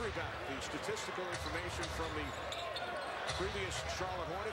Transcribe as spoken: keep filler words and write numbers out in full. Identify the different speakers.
Speaker 1: history back, the statistical information from the previous Charlotte Hornets.